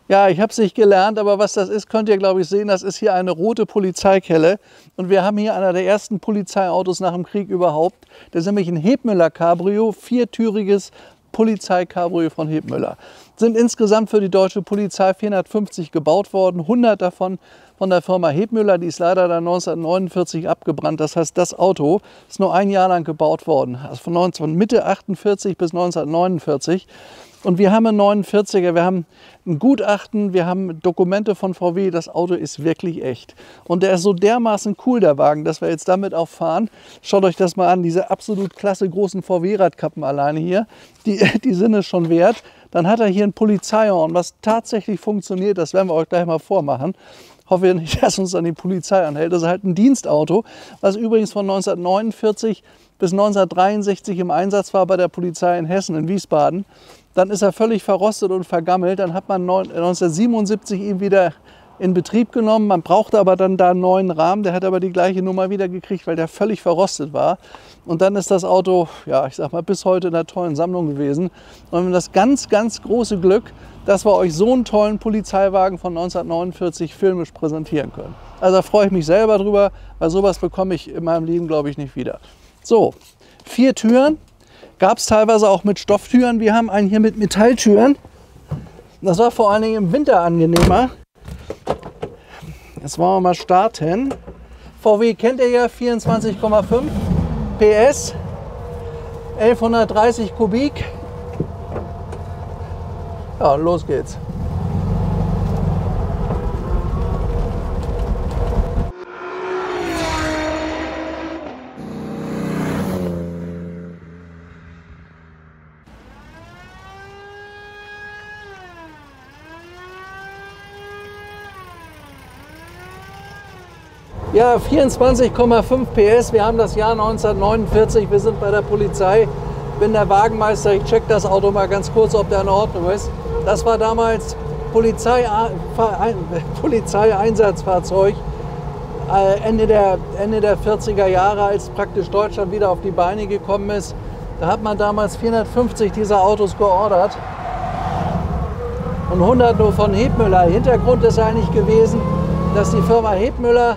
Ja, ich habe es nicht gelernt, aber was das ist, könnt ihr, glaube ich, sehen. Das ist hier eine rote Polizeikelle. Und wir haben hier einer der ersten Polizeiautos nach dem Krieg überhaupt. Das ist nämlich ein Hebmüller Cabrio, viertüriges Polizeicabrio von Hebmüller. Sind insgesamt für die deutsche Polizei 450 gebaut worden, 100 davon von der Firma Hebmüller. Die ist leider dann 1949 abgebrannt. Das heißt, das Auto ist nur ein Jahr lang gebaut worden, also von Mitte 48 bis 1949. Und wir haben einen 49er, wir haben ein Gutachten, wir haben Dokumente von VW, das Auto ist wirklich echt. Und der ist so dermaßen cool, der Wagen, dass wir jetzt damit auch fahren. Schaut euch das mal an, diese absolut klasse großen VW-Radkappen alleine hier, die sind es schon wert. Dann hat er hier ein Polizeihorn, was tatsächlich funktioniert, das werden wir euch gleich mal vormachen. Hoffe nicht, dass uns dann die Polizei anhält. Das ist halt ein Dienstauto, was übrigens von 1949 bis 1963 im Einsatz war bei der Polizei in Hessen, in Wiesbaden. Dann ist er völlig verrostet und vergammelt. Dann hat man 1977 ihn wieder in Betrieb genommen. Man brauchte aber dann da einen neuen Rahmen. Der hat aber die gleiche Nummer wieder gekriegt, weil der völlig verrostet war. Und dann ist das Auto, ja, ich sag mal, bis heute in einer tollen Sammlung gewesen. Und wir haben das ganz, ganz große Glück, dass wir euch so einen tollen Polizeiwagen von 1949 filmisch präsentieren können. Also da freue ich mich selber drüber, weil sowas bekomme ich in meinem Leben, glaube ich, nicht wieder. So, 4 Türen. Gab es teilweise auch mit Stofftüren. Wir haben einen hier mit Metalltüren. Das war vor allen Dingen im Winter angenehmer. Jetzt wollen wir mal starten. VW kennt ihr ja, 24,5 PS, 1130 Kubik. Ja, los geht's. Ja, 24,5 PS, wir haben das Jahr 1949, wir sind bei der Polizei, bin der Wagenmeister, ich check das Auto mal ganz kurz, ob der in Ordnung ist. Das war damals Polizeieinsatzfahrzeug Ende der 40er Jahre, als praktisch Deutschland wieder auf die Beine gekommen ist. Da hat man damals 450 dieser Autos geordert und 100 nur von Hebmüller. Hintergrund ist eigentlich gewesen, dass die Firma Hebmüller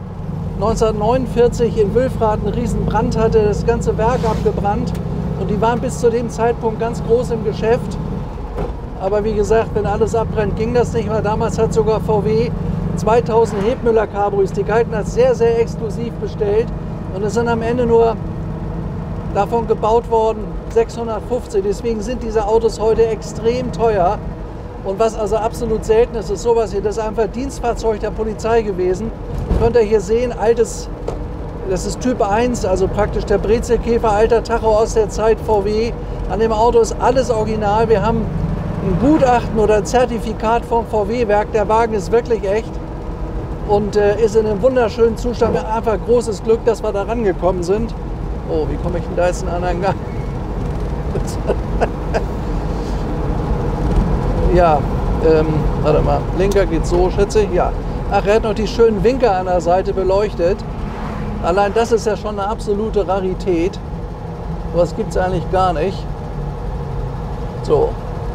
1949 in Wülfrath einen riesen Brand hatte, das ganze Werk abgebrannt und die waren bis zu dem Zeitpunkt ganz groß im Geschäft. Aber wie gesagt, wenn alles abbrennt, ging das nicht mehr. Damals hat sogar VW 2000 Hebmüller Cabrios, die galten als sehr, sehr exklusiv bestellt und es sind am Ende nur davon gebaut worden 650. Deswegen sind diese Autos heute extrem teuer. Und was also absolut selten ist, ist sowas hier. Das ist einfach Dienstfahrzeug der Polizei gewesen. Könnt ihr hier sehen, altes, das ist Typ 1, also praktisch der Brezelkäfer, alter Tacho aus der Zeit VW. An dem Auto ist alles original. Wir haben ein Gutachten oder ein Zertifikat vom VW-Werk. Der Wagen ist wirklich echt und ist in einem wunderschönen Zustand. Wir haben einfach großes Glück, dass wir da rangekommen sind. Oh, wie komme ich denn da jetzt in einen anderen Gang? Ja, warte mal, linker geht so, schätze ich, ja. Ach, er hat noch die schönen Winker an der Seite beleuchtet. Allein das ist ja schon eine absolute Rarität. Was gibt es eigentlich gar nicht. So.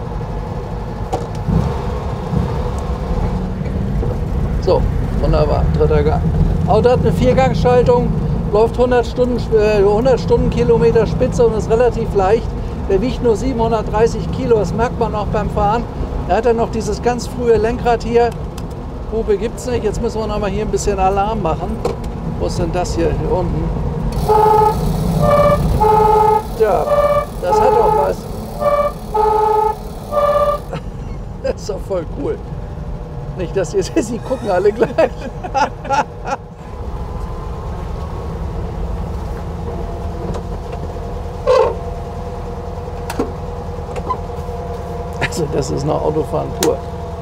So, wunderbar, dritter Gang. Auto hat eine Viergangschaltung, läuft 100 Stundenkilometer Spitze und ist relativ leicht. Der wiegt nur 730 Kilo, das merkt man auch beim Fahren. Er hat dann noch dieses ganz frühe Lenkrad hier. Hupe gibt es nicht. Jetzt müssen wir noch mal hier ein bisschen Alarm machen. Wo ist denn das hier unten? Ja, das hat doch was. Das ist doch voll cool. Nicht, dass ihr seht, sie gucken alle gleich. Also das ist noch Autofahren pur.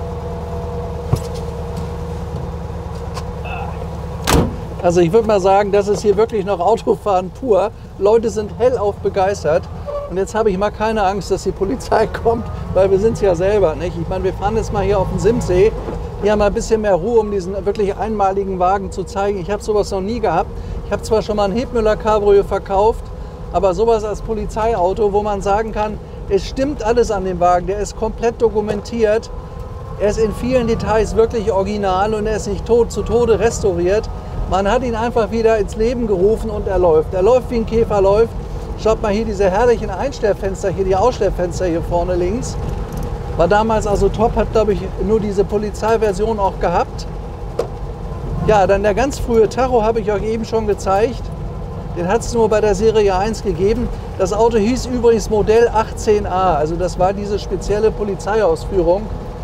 Also ich würde mal sagen, das ist hier wirklich noch Autofahren pur. Leute sind hellauf begeistert. Und jetzt habe ich mal keine Angst, dass die Polizei kommt, weil wir sind es ja selber nicht. Ich meine, wir fahren jetzt mal hier auf den Simsee. Hier haben wir ein bisschen mehr Ruhe, um diesen wirklich einmaligen Wagen zu zeigen. Ich habe sowas noch nie gehabt. Ich habe zwar schon mal ein Hebmüller Cabrio verkauft, aber sowas als Polizeiauto, wo man sagen kann, es stimmt alles an dem Wagen, der ist komplett dokumentiert. Er ist in vielen Details wirklich original und er ist nicht zu Tode restauriert. Man hat ihn einfach wieder ins Leben gerufen und er läuft. Er läuft wie ein Käfer läuft. Schaut mal hier diese herrlichen Einstellfenster, hier die Ausstellfenster hier vorne links. War damals also top, hat glaube ich nur diese Polizeiversion auch gehabt. Ja, dann der ganz frühe Tacho habe ich euch eben schon gezeigt. Den hat es nur bei der Serie 1 gegeben. Das Auto hieß übrigens Modell 18a, also das war diese spezielle Polizeiausführung.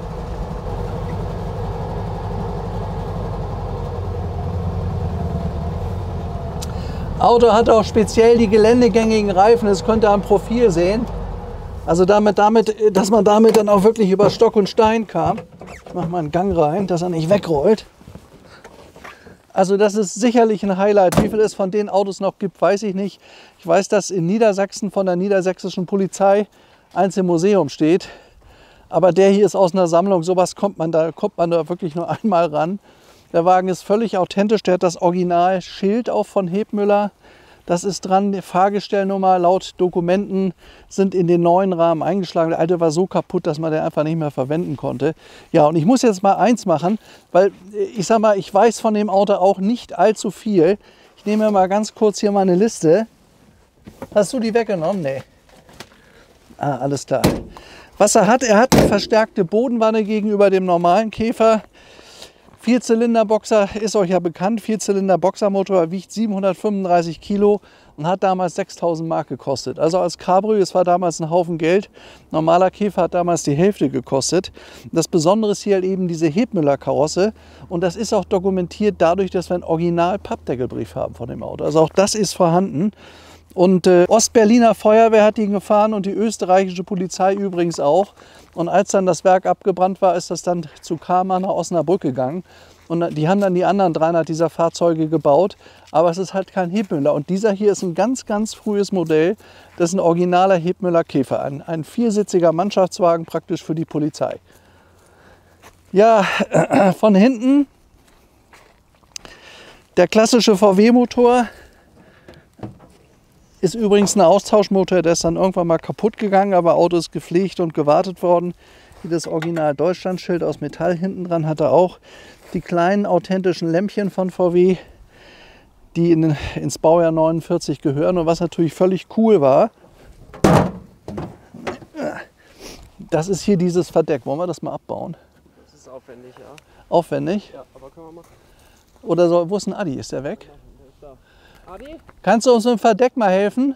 Auto hat auch speziell die geländegängigen Reifen, das könnt ihr am Profil sehen. Also dass man damit dann auch wirklich über Stock und Stein kam. Ich mache mal einen Gang rein, dass er nicht wegrollt. Also das ist sicherlich ein Highlight. Wie viel es von den Autos noch gibt, weiß ich nicht. Ich weiß, dass in Niedersachsen von der niedersächsischen Polizei eins im Museum steht. Aber der hier ist aus einer Sammlung. Sowas kommt man da wirklich nur einmal ran. Der Wagen ist völlig authentisch. Der hat das Originalschild auch von Hebmüller. Das ist dran, die Fahrgestellnummer laut Dokumenten sind in den neuen Rahmen eingeschlagen. Der alte war so kaputt, dass man den einfach nicht mehr verwenden konnte. Ja, und ich muss jetzt mal eins machen, weil ich sag mal, ich weiß von dem Auto auch nicht allzu viel. Ich nehme mal ganz kurz hier meine Liste. Hast du die weggenommen? Nee. Ah, alles klar. Was er hat eine verstärkte Bodenwanne gegenüber dem normalen Käfer. Vierzylinderboxer ist euch ja bekannt. Vierzylinder-Boxermotor wiegt 735 Kilo und hat damals 6.000 Mark gekostet. Also als Cabrio, es war damals ein Haufen Geld. Normaler Käfer hat damals die Hälfte gekostet. Das Besondere ist hier halt eben diese Hebmüller-Karosse. Und das ist auch dokumentiert dadurch, dass wir einen Original-Pappdeckelbrief haben von dem Auto. Also auch das ist vorhanden. Und Ostberliner Feuerwehr hat ihn gefahren und die österreichische Polizei übrigens auch. Und als dann das Werk abgebrannt war, ist das dann zu Kama nach Osnabrück gegangen. Und die haben dann die anderen 300 dieser Fahrzeuge gebaut. Aber es ist halt kein Hebmüller. Und dieser hier ist ein ganz, ganz frühes Modell. Das ist ein originaler Hebmüller Käfer. Ein viersitziger Mannschaftswagen praktisch für die Polizei. Ja, von hinten der klassische VW-Motor. Ist übrigens ein Austauschmotor, der ist dann irgendwann mal kaputt gegangen, aber Auto ist gepflegt und gewartet worden. Hier das Original Deutschlandschild aus Metall hinten dran hat er auch. Die kleinen authentischen Lämpchen von VW, die ins Baujahr 49 gehören. Und was natürlich völlig cool war, das ist hier dieses Verdeck. Wollen wir das mal abbauen? Das ist aufwendig, ja. Aufwendig? Ja, aber können wir machen. Oder so, wo ist ein Adi? Ist der weg? Der ist da. Adi? Kannst du uns im Verdeck mal helfen?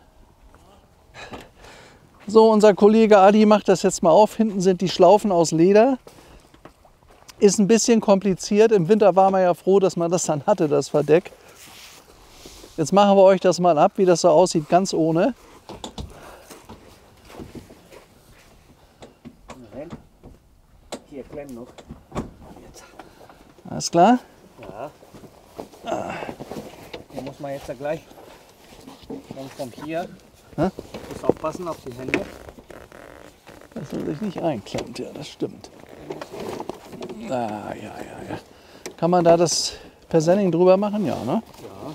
So, unser Kollege Adi macht das jetzt mal auf. Hinten sind die Schlaufen aus Leder. Ist ein bisschen kompliziert. Im Winter war man ja froh, dass man das dann hatte, das Verdeck. Jetzt machen wir euch das mal ab, wie das so aussieht, ganz ohne. Hier, klemm noch. Alles klar? Ja. Hier muss man jetzt ja gleich von hier. Hä? Muss aufpassen auf die Hände. Dass er sich nicht einklemmt, ja, das stimmt. Ah, ja. Kann man da das Persenning drüber machen? Ja, ne? Ja.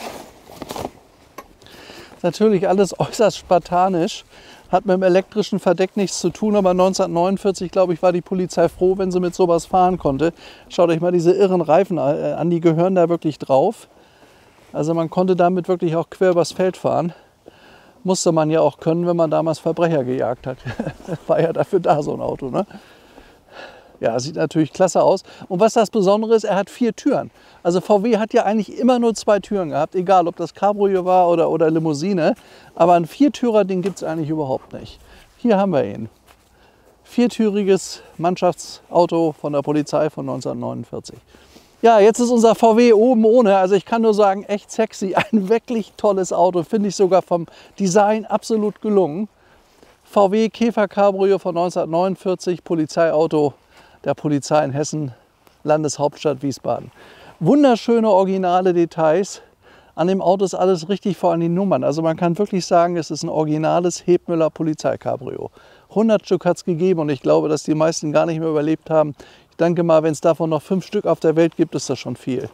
Ist natürlich alles äußerst spartanisch. Hat mit dem elektrischen Verdeck nichts zu tun, aber 1949, glaube ich, war die Polizei froh, wenn sie mit sowas fahren konnte. Schaut euch mal diese irren Reifen an, die gehören da wirklich drauf. Also man konnte damit wirklich auch quer übers Feld fahren. Musste man ja auch können, wenn man damals Verbrecher gejagt hat. War ja dafür da, so ein Auto, ne? Ja, sieht natürlich klasse aus. Und was das Besondere ist, er hat 4 Türen. Also VW hat ja eigentlich immer nur 2 Türen gehabt, egal ob das Cabrio war oder Limousine. Aber ein Viertürer-Ding gibt es eigentlich überhaupt nicht. Hier haben wir ihn. Viertüriges Mannschaftsauto von der Polizei von 1949. Ja, jetzt ist unser VW oben ohne. Also ich kann nur sagen, echt sexy. Ein wirklich tolles Auto, finde ich sogar vom Design absolut gelungen. VW Käfer Cabrio von 1949, Polizeiauto der Polizei in Hessen, Landeshauptstadt Wiesbaden. Wunderschöne originale Details. An dem Auto ist alles richtig, vor allem die Nummern. Also man kann wirklich sagen, es ist ein originales Hebmüller Polizeicabrio. 100 Stück hat es gegeben und ich glaube, dass die meisten gar nicht mehr überlebt haben. Ich denke mal, wenn es davon noch 5 Stück auf der Welt gibt, ist das schon viel.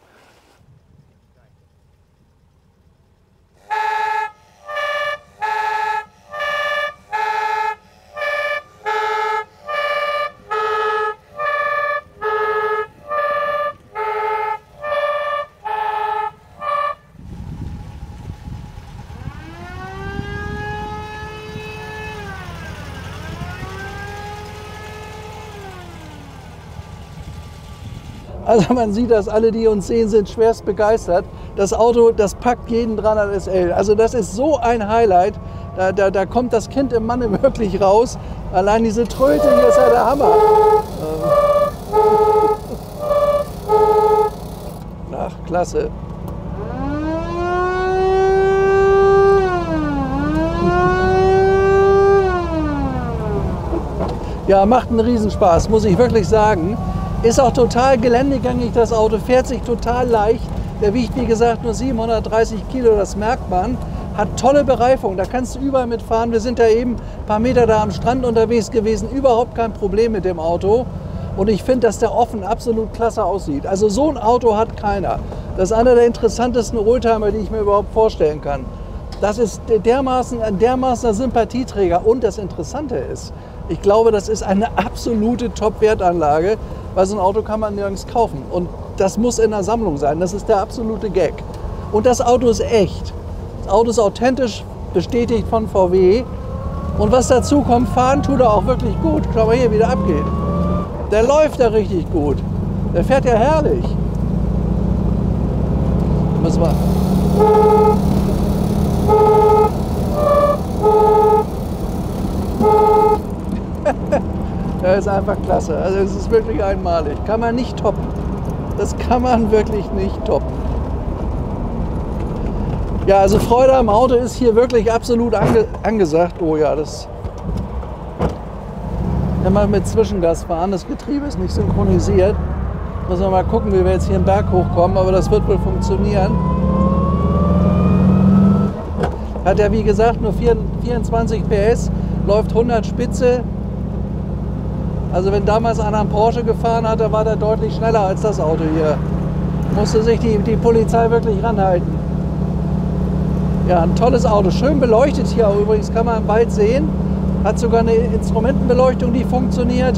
Also man sieht, dass alle, die uns sehen, sind schwerst begeistert. Das Auto, das packt jeden 300 SL. Also das ist so ein Highlight. Da kommt das Kind im Manne wirklich raus. Allein diese Tröte hier ist ja der Hammer. Ach, klasse. Ja, macht einen Riesenspaß, muss ich wirklich sagen. Ist auch total geländegängig, das Auto fährt sich total leicht. Der wiegt, wie gesagt, nur 730 Kilo, das merkt man. Hat tolle Bereifung, da kannst du überall mitfahren. Wir sind ja eben ein paar Meter da am Strand unterwegs gewesen, überhaupt kein Problem mit dem Auto. Und ich finde, dass der offen absolut klasse aussieht. Also so ein Auto hat keiner. Das ist einer der interessantesten Oldtimer, die ich mir überhaupt vorstellen kann. Das ist ein dermaßener Sympathieträger. Und das Interessante ist, ich glaube, das ist eine absolute Top-Wertanlage, weil so ein Auto kann man nirgends kaufen. Und das muss in der Sammlung sein. Das ist der absolute Gag. Und das Auto ist echt. Das Auto ist authentisch, bestätigt von VW. Und was dazu kommt, fahren tut er auch wirklich gut. Schau mal hier, wie der abgeht. Der läuft ja richtig gut. Der fährt ja herrlich. Müssen wir. Der ist einfach klasse. Also es ist wirklich einmalig. Kann man nicht toppen. Das kann man wirklich nicht toppen. Ja, also Freude am Auto ist hier wirklich absolut angesagt. Oh ja, das. Wenn wir mit Zwischengas fahren, das Getriebe ist nicht synchronisiert. Muss man mal gucken, wie wir jetzt hier den Berg hochkommen, aber das wird wohl funktionieren. Hat ja wie gesagt nur 24 PS, läuft 100 Spitze. Also wenn damals einer einen Porsche gefahren hat, dann war der deutlich schneller als das Auto hier. Musste sich die Polizei wirklich ranhalten. Ja, ein tolles Auto, schön beleuchtet hier auch übrigens, kann man bald sehen. Hat sogar eine Instrumentenbeleuchtung, die funktioniert.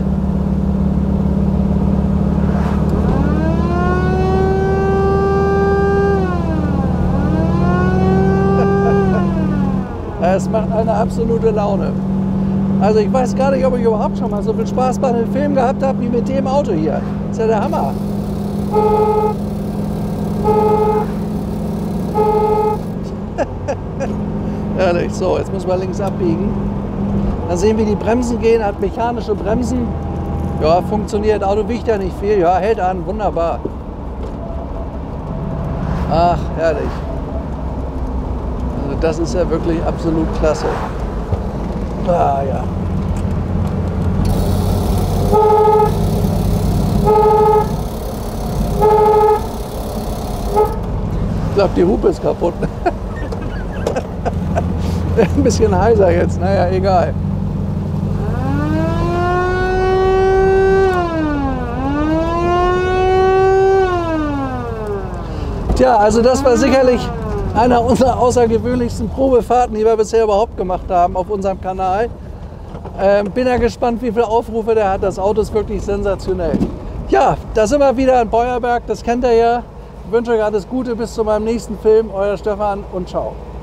Es macht eine absolute Laune. Also ich weiß gar nicht, ob ich überhaupt schon mal so viel Spaß bei einem Film gehabt habe wie mit dem Auto hier. Das ist ja der Hammer. Ehrlich, so, jetzt müssen wir links abbiegen. Dann sehen wir, wie die Bremsen gehen, hat mechanische Bremsen. Ja, funktioniert, Auto wiegt ja nicht viel, ja, hält an, wunderbar. Ach, herrlich. Also das ist ja wirklich absolut klasse. Ah ja. Ich glaube, die Hupe ist kaputt. Ein bisschen heiser jetzt, naja, egal. Tja, also das war sicherlich einer unserer außergewöhnlichsten Probefahrten, die wir bisher überhaupt gemacht haben auf unserem Kanal. Bin ja gespannt, wie viele Aufrufe der hat. Das Auto ist wirklich sensationell. Ja, da sind wir wieder in Beuerberg, das kennt ihr ja. Ich wünsche euch alles Gute, bis zu meinem nächsten Film. Euer Stefan und ciao.